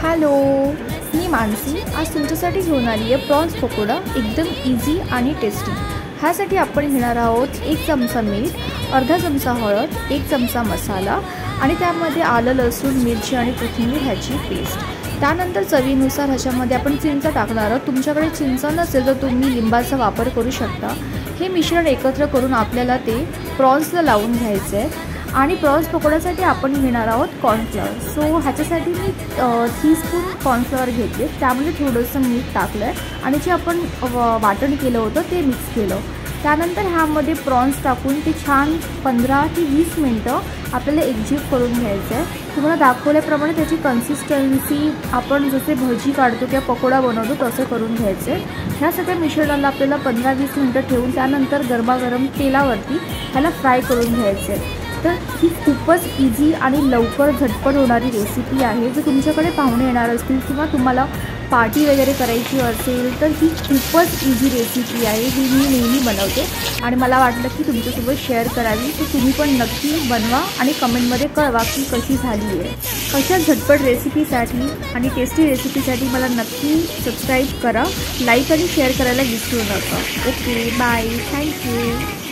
Hello, मी मानसी आज तुमच्यासाठी घेऊन आली आहे प्रॉन्स पकोडा एकदम इझी आणि टेस्टी। ह्यासाठी आपण घेणार आहोत 1 चमचा मीठ, अर्धा चमचा हळद, 1 चमचा मसाला आणि त्यामध्ये आलं लसूण मिरची आणि कोथिंबीर ह्याची पेस्ट। त्यानंतर चवीनुसार ह्याच्यामध्ये आपण चिंच टाकणार आहोत। तुमच्याकडे चिंच नसेल तर तुम्ही लिंबाचा वापर करू शकता। हे मिश्रण एकत्र करून आपल्याला ते प्रॉन्सला लावून घ्यायचे आहे आणि प्रॉन्स पकोड्यासाठी आपण घेणार आहोत कॉर्नफ्लॉवर। सो ह्याच्यासाठी मी 3 स्पून कॉर्नफ्लॉवर घेतले, त्यामध्ये थोडंसं मीठ टाकलं आहे आणि जे आपण वाटण केलं होतं ते मिक्स केलं। त्यानंतर ह्यामध्ये प्रॉन्स टाकून ते छान 15 ते 20 मिनटं आपल्याला एकजीव करून घ्यायचं आहे। तुम्हाला दाखवल्याप्रमाणे त्याची कन्सिस्टन्सी आपण जसे भजी काढतो किंवा पकोडा बनवतो तसं करून घ्यायचं आहे। ह्या सगळ्या मिश्रणाला आपल्याला 15-20 मिनटं ठेवून त्यानंतर गरमागरम तेलावरती ह्याला फ्राय करून घ्यायचं आहे। तर ही खूपच इझी आणि लवकर झटपट होणारी रेसिपी आहे। जर तुमच्याकडे पाहुणे येणार असतील किंवा तुम्हाला पार्टी वगैरे करायची असेल तर ही खूपच इझी रेसिपी आहे। ही मी नेहमी बनवते आणि मला वाटलं की तुमच्यासोबत शेअर करावी, तर तुम्ही पण नक्की बनवा आणि कमेंटमध्ये कळवा की कशी झाली आहे। अशा झटपट रेसिपीसाठी आणि टेस्टी रेसिपीसाठी मला नक्की सबस्क्राईब करा, लाईक आणि शेअर करायला विसरू नका। Okay, bye, thank you.